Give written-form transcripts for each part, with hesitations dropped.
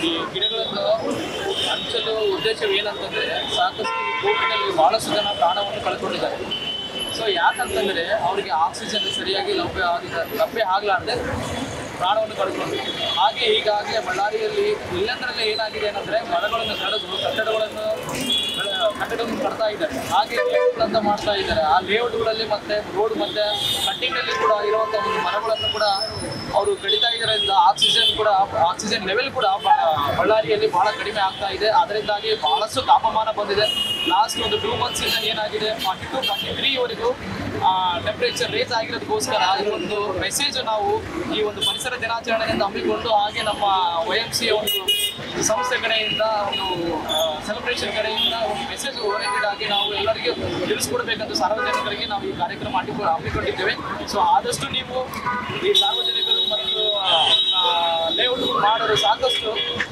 ಈ ಗಿಡಗಳನ್ನು ಹಂಚಲು ಉದ್ದೇಶವೇನಂತಂದರೆ ಸಾಕಷ್ಟು ಕೋವಿಡಲ್ಲಿ ಭಾಳಷ್ಟು ಜನ ಪ್ರಾಣವನ್ನು ಕಳ್ಕೊಂಡಿದ್ದಾರೆ. ಸೊ ಯಾಕಂತಂದರೆ ಅವರಿಗೆ ಆಕ್ಸಿಜನ್ ಸರಿಯಾಗಿ ಲಭ್ಯ ಆಗಲಾರ್ದೆ ಪ್ರಾಣವನ್ನು ಕಳ್ಕೊಂಡು ಹಾಗೆ ಹೀಗಾಗಿ ಬಳ್ಳಾರಿಯಲ್ಲಿ ಎಲ್ಲಂದ್ರಲ್ಲಿ ಏನಾಗಿದೆ ಏನಂದರೆ ಮರಗಳನ್ನು ಕಡಿದು ಕಟ್ಟಡಗಳನ್ನು ಕಟ್ತಾ ಇದ್ದಾರೆ. ಹಾಗೆ ಲೇಔಟ್ಗಳಂತ ಮಾಡ್ತಾ ಇದ್ದಾರೆ. ಆ ಲೇಔಟ್ಗಳಲ್ಲಿ ಮತ್ತು ರೋಡ್ ಮತ್ತು ಕಟ್ಟಿಂಗಲ್ಲಿ ಕೂಡ ಇರುವಂಥ ಒಂದು ಮರಗಳನ್ನು ಕೂಡ ಅವರು ಕಡಿತಾ ಇದರಿಂದ ಆಕ್ಸಿಜನ್ ಲೆವೆಲ್ ಕೂಡ ಬಳ್ಳಾರಿಯಲ್ಲಿ ಬಹಳ ಕಡಿಮೆ ಆಗ್ತಾ ಇದೆ. ಅದರಿಂದಾಗಿ ಬಹಳಷ್ಟು ತಾಪಮಾನ ಬಂದಿದೆ. ಲಾಸ್ಟ್ ಒಂದು 2 ಮಂತ್ಸಿಂದ ಏನಾಗಿದೆ 42, 43ವರೆಗೂ ಟೆಂಪ್ರೇಚರ್ ರೇಸ್ ಆಗಿರೋದಕ್ಕೋಸ್ಕರ ಈ ಒಂದು ಮೆಸೇಜ್ ನಾವು ಈ ಒಂದು ಪರಿಸರ ದಿನಾಚರಣೆಯಿಂದ ಹಮ್ಮಿಕೊಂಡು ಹಾಗೆ ನಮ್ಮ YMC ಒಂದು ಸಂಸ್ಥೆ ಕಡೆಯಿಂದ ಒಂದು ಸೆಲೆಬ್ರೇಷನ್ ಕಡೆಯಿಂದ ಒಂದು ಮೆಸೇಜ್ ಓರಿಯೆಂಟೆಡ್ ಆಗಿ ನಾವು ಎಲ್ಲರಿಗೂ ತಿಳಿಸ್ಕೊಡ್ಬೇಕಂತ ಸಾರ್ವಜನಿಕರಿಗೆ ನಾವು ಈ ಕಾರ್ಯಕ್ರಮ ಹಮ್ಮಿಕೊಂಡಿದ್ದೇವೆ. ಸೊ ಆದಷ್ಟು ನೀವು ಈ ಸಾರ್ವಜನಿಕರು ಮತ್ತು ಲೇಔಟ್ಗಳು ಮಾಡೋರು ಸಾಕಷ್ಟು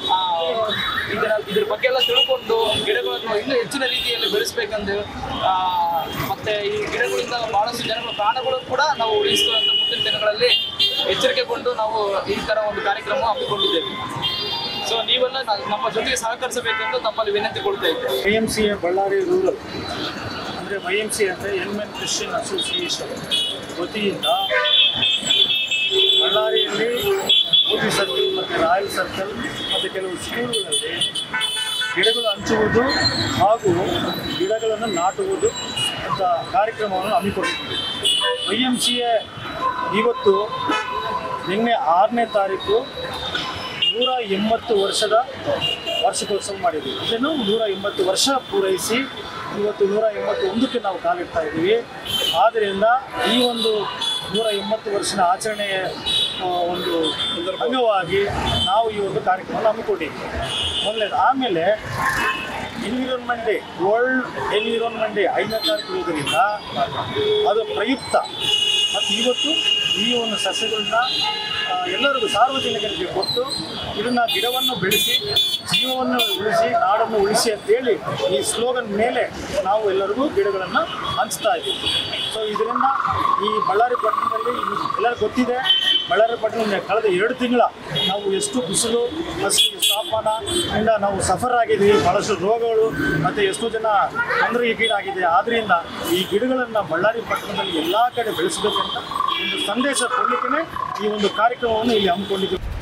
ಇದ್ರ ಬಗ್ಗೆ ಎಲ್ಲ ತಿಳ್ಕೊಂಡು ಗಿಡಗಳನ್ನು ಇನ್ನೂ ಹೆಚ್ಚಿನ ರೀತಿಯಲ್ಲಿ ಬೆಳೆಸಬೇಕಂದು ಮತ್ತು ಈ ಗಿಡಗಳಿಂದ ಭಾಳಷ್ಟು ಜನಗಳ ಪ್ರಾಣಗಳು ಕೂಡ ನಾವು ಉಳಿಸುವಂಥ ಮುಂದಿನ ದಿನಗಳಲ್ಲಿ ಎಚ್ಚರಿಕೆಗೊಂಡು ನಾವು ಈ ಥರ ಒಂದು ಕಾರ್ಯಕ್ರಮ ಹಮ್ಮಿಕೊಂಡಿದ್ದೇವೆ. ಸೊ ನೀವೆಲ್ಲ ನಮ್ಮ ಜೊತೆಗೆ ಸಹಕರಿಸಬೇಕೆಂದು ತಮ್ಮಲ್ಲಿ ವಿನಂತಿ ಕೊಡ್ತಾ ಇದ್ದೇವೆ. YMCA ಬಳ್ಳಾರಿ ರೂರಲ್ ಅಂದರೆ YMC ಅಂದರೆ ಯಂಗ್ ಮೆನ್ ಕ್ರಿಶ್ಚಿಯನ್ ಅಸೋಸಿಯೇಷನ್ ವತಿಯಿಂದ ಬಳ್ಳಾರಿಯಲ್ಲಿ ಮೋದಿ ಸರ್ಕಲ್ ಮತ್ತು ರಾಯಲ್ ಸರ್ಕಲ್ ಮತ್ತು ಕೆಲವು ಸ್ಕೂಲ್ಗಳಲ್ಲಿ ಗಿಡಗಳು ಹಂಚುವುದು ಹಾಗೂ ಗಿಡಗಳನ್ನು ನಾಟುವುದು ಅಂತ ಕಾರ್ಯಕ್ರಮವನ್ನು ಹಮ್ಮಿಕೊಂಡಿದ್ದೀವಿ. YMCA ಇವತ್ತು ನಿನ್ನೆ 6ನೇ ತಾರೀಕು 180 ವರ್ಷದ ವಾರ್ಷಿಕೋತ್ಸವ ಮಾಡಿದ್ದೀವಿ. ಇದನ್ನು 180 ವರ್ಷ ಪೂರೈಸಿ ಇವತ್ತು 181ಕ್ಕೆ ನಾವು ಕಾಲಿಡ್ತಾ ಇದ್ದೀವಿ. ಆದ್ದರಿಂದ ಈ ಒಂದು 180 ವರ್ಷದ ಆಚರಣೆಯ ಒಂದು ಅಂಗವಾಗಿ ನಾವು ಈ ಒಂದು ಕಾರ್ಯಕ್ರಮವನ್ನು ಹಮ್ಮಿಕೊಂಡಿದ್ದೀವಿ. ಮೊದಲನೇದು. ಆಮೇಲೆ environment day, world environment day 5ನೇ ತಾರೀಕು ಇರೋದರಿಂದ ಅದು ಪ್ರಯುಕ್ತ ಮತ್ತು ಇವತ್ತು ಈ ಒಂದು ಸಸ್ಯಗಳನ್ನ ಎಲ್ಲರಿಗೂ ಸಾರ್ವಜನಿಕರಿಗೆ ಕೊಟ್ಟು ಇದನ್ನು ಗಿಡವನ್ನು ಬೆಳೆಸಿ ಜೀವವನ್ನು ಉಳಿಸಿ ನಾಡನ್ನು ಉಳಿಸಿ ಅಂತೇಳಿ ಈ ಸ್ಲೋಗನ್ ಮೇಲೆ ನಾವು ಎಲ್ಲರಿಗೂ ಗಿಡಗಳನ್ನು ಹಂಚ್ತಾ ಇದ್ದೀವಿ. ಸೊ ಇದರಿಂದ ಈ ಬಳ್ಳಾರಿ ಪಟ್ಟಣದಲ್ಲಿ ಎಲ್ಲರಿಗೂ ಗೊತ್ತಿದೆ, ಬಳ್ಳಾರಿ ಪಟ್ಟಣದಿಂದ ಕಳೆದ 2 ತಿಂಗಳ ನಾವು ಎಷ್ಟು ಬಿಸಿಲು ಅಷ್ಟು ತಾಪಮಾನದಿಂದ ನಾವು ಸಫರ್ ಆಗಿದ್ದೀವಿ. ಭಾಳಷ್ಟು ರೋಗಗಳು ಮತ್ತು ಎಷ್ಟೋ ಜನ ತೊಂದರೆಗೀಡಾಗಿದೆ. ಆದ್ದರಿಂದ ಈ ಗಿಡಗಳನ್ನು ಬಳ್ಳಾರಿ ಪಟ್ಟಣದಲ್ಲಿ ಎಲ್ಲ ಕಡೆ ಬೆಳೆಸಬೇಕಂತ ಒಂದು ಸಂದೇಶ ಕೊಡಲಿಕ್ಕೆ ಈ ಒಂದು ಕಾರ್ಯಕ್ರಮವನ್ನು ಇಲ್ಲಿ ಹಮ್ಮಿಕೊಂಡಿದ್ದೀವಿ.